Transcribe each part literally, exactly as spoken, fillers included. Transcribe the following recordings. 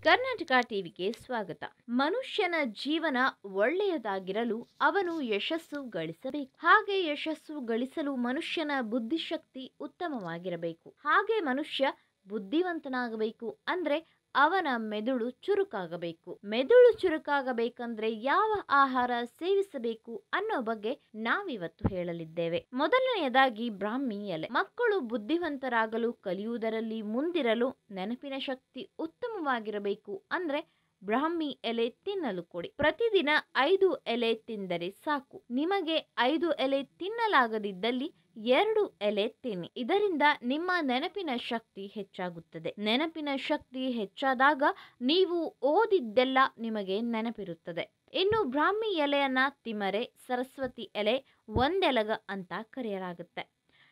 ಕರ್ನಾಟಕ ಟಿವಿಗೆ ಸ್ವಾಗತ. ಮನುಷ್ಯನ ಜೀವನ ಒಳ್ಳೆಯದಾಗಿರಲು ಅವನು ಯಶಸ್ಸು ಗಳಿಸಬೇಕು. ಹಾಗೆ ಯಶಸ್ಸು ಗಳಿಸಲು ಮನುಷ್ಯನ ಬುದ್ಧಿಶಕ್ತಿ ಉತ್ತಮವಾಗಿರಬೇಕು. ಹಾಗೆ ಮನುಷ್ಯ ಬುದ್ಧಿವಂತನಾಗಬೇಕು ಅಂದ್ರೆ ಅವನ ಮೆದುಳು ಚುರುಕಾಗಬೇಕು. ಮೆದುಳು ಚುರುಕಾಗಬೇಕಂದ್ರೆ ಯಾವ ಆಹಾರ ಸೇವಿಸಬೇಕು ಅನ್ನೋ ಬಗ್ಗೆ ನಾವಿವತ್ತು ಹೇಳಲಿದ್ದೇವೆ. ಮೊದಲನೆಯದಾಗಿ ಬ್ರಾಹ್ಮಿ ಎಲೆ. ಮಕ್ಕಳು ಬುದ್ಧಿವಂತರಾಗಲು, ಕಲಿಯುವುದರಲ್ಲಿ ಮುಂದಿರಲು, ನೆನಪಿನ ಶಕ್ತಿ ಉತ್ತಮವಾಗಿರಬೇಕು ಅಂದ್ರೆ ಬ್ರಾಹ್ಮಿ ಎಲೆ ತಿನ್ನಲು ಕೊಡಿ. ಪ್ರತಿದಿನ ಐದು ಎಲೆ ತಿಂದರೆ ಸಾಕು. ನಿಮಗೆ ಐದು ಎಲೆ ತಿನ್ನಲಾಗದಿದ್ದಲ್ಲಿ ಎರಡು ಎಲೆ ತಿನ್ನಿ. ಇದರಿಂದ ನಿಮ್ಮ ನೆನಪಿನ ಶಕ್ತಿ ಹೆಚ್ಚಾಗುತ್ತದೆ. ನೆನಪಿನ ಶಕ್ತಿ ಹೆಚ್ಚಾದಾಗ ನೀವು ಓದಿದ್ದೆಲ್ಲ ನಿಮಗೆ ನೆನಪಿರುತ್ತದೆ. ಇನ್ನು ಬ್ರಾಹ್ಮಿ ಎಲೆಯನ್ನ ತಿಮರೆ, ಸರಸ್ವತಿ ಎಲೆ, ಒಂದೆಲಗ ಅಂತ ಕರೆಯಲಾಗುತ್ತೆ.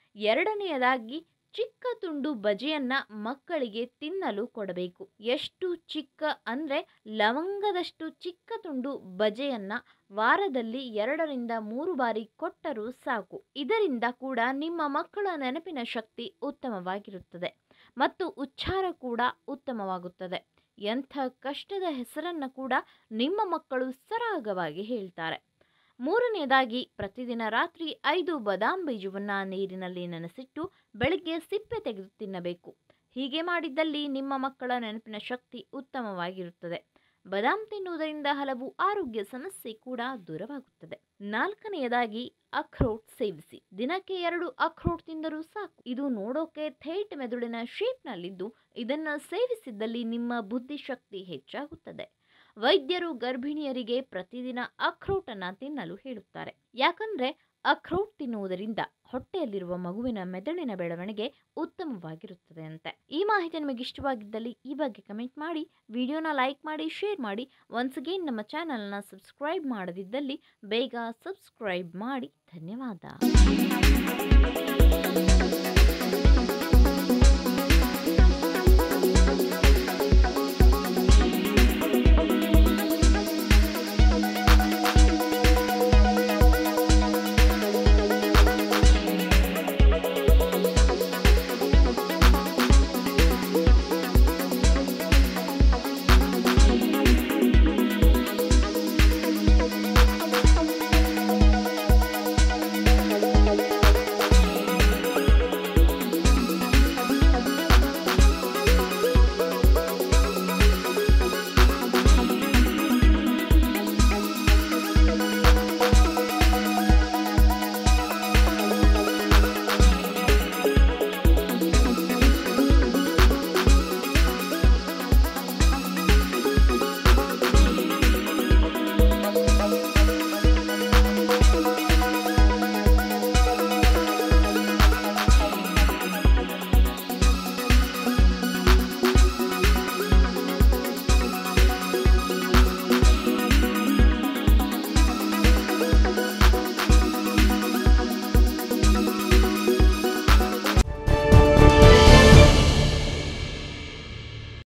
ಎರಡನೆಯದಾಗಿ ಚಿಕ್ಕ ತುಂಡು ಬಜೆಯನ್ನ ಮಕ್ಕಳಿಗೆ ತಿನ್ನಲು ಕೊಡಬೇಕು. ಎಷ್ಟು ಚಿಕ್ಕ ಅಂದ್ರೆ ಲವಂಗದಷ್ಟು ಚಿಕ್ಕ ತುಂಡು ಬಜೆಯನ್ನ ವಾರದಲ್ಲಿ ಎರಡರಿಂದ ಮೂರು ಬಾರಿ ಕೊಟ್ಟರೂ ಸಾಕು. ಇದರಿಂದ ಕೂಡ ನಿಮ್ಮ ಮಕ್ಕಳ ನೆನಪಿನ ಶಕ್ತಿ ಉತ್ತಮವಾಗಿರುತ್ತದೆ ಮತ್ತು ಉಚ್ಚಾರ ಕೂಡ ಉತ್ತಮವಾಗುತ್ತದೆ. ಎಂಥ ಕಷ್ಟದ ಹೆಸರನ್ನ ಕೂಡ ನಿಮ್ಮ ಮಕ್ಕಳು ಸರಾಗವಾಗಿ ಹೇಳ್ತಾರೆ. ಮೂರನೆಯದಾಗಿ ಪ್ರತಿದಿನ ರಾತ್ರಿ ಐದು ಬಾದಾಮ್ ಬೀಜವನ್ನ ನೀರಿನಲ್ಲಿ ನೆನೆಸಿಟ್ಟು ಬೆಳಿಗ್ಗೆ ಸಿಪ್ಪೆ ತೆಗೆದು ತಿನ್ನಬೇಕು. ಹೀಗೆ ಮಾಡಿದ್ದಲ್ಲಿ ನಿಮ್ಮ ಮಕ್ಕಳ ನೆನಪಿನ ಶಕ್ತಿ ಉತ್ತಮವಾಗಿರುತ್ತದೆ. ಬಾದಾಮ್ ತಿನ್ನುವುದರಿಂದ ಹಲವು ಆರೋಗ್ಯ ಸಮಸ್ಯೆ ಕೂಡ ದೂರವಾಗುತ್ತದೆ. ನಾಲ್ಕನೆಯದಾಗಿ ಅಖ್ರೋಟ್ ಸೇವಿಸಿ. ದಿನಕ್ಕೆ ಎರಡು ಅಖ್ರೋಟ್ ತಿಂದರೂ ಸಾಕು. ಇದು ನೋಡೋಕೆ ಥೇಟ್ ಮೆದುಳಿನ ಶೇಪ್ನಲ್ಲಿದ್ದು ಇದನ್ನು ಸೇವಿಸಿದ್ದಲ್ಲಿ ನಿಮ್ಮ ಬುದ್ಧಿಶಕ್ತಿ ಹೆಚ್ಚಾಗುತ್ತದೆ. ವೈದ್ಯರು ಗರ್ಭಿಣಿಯರಿಗೆ ಪ್ರತಿದಿನ ಅಖ್ರೋಟನ್ನು ತಿನ್ನಲು ಹೇಳುತ್ತಾರೆ. ಯಾಕಂದ್ರೆ ಅಖ್ರೋಟ್ ತಿನ್ನುವುದರಿಂದ ಹೊಟ್ಟೆಯಲ್ಲಿರುವ ಮಗುವಿನ ಮೆದುಳಿನ ಬೆಳವಣಿಗೆ ಉತ್ತಮವಾಗಿರುತ್ತದೆ ಅಂತೆ. ಈ ಮಾಹಿತಿ ನಿಮಗೆ ಇಷ್ಟವಾಗಿದ್ದಲ್ಲಿ ಈ ಬಗ್ಗೆ ಕಮೆಂಟ್ ಮಾಡಿ, ವಿಡಿಯೋನ ಲೈಕ್ ಮಾಡಿ, ಶೇರ್ ಮಾಡಿ. ಒನ್ಸ್ ಅಗೇನ್ ನಮ್ಮ ಚಾನಲ್ನ ಸಬ್ಸ್ಕ್ರೈಬ್ ಮಾಡದಿದ್ದಲ್ಲಿ ಬೇಗ ಸಬ್ಸ್ಕ್ರೈಬ್ ಮಾಡಿ. ಧನ್ಯವಾದ.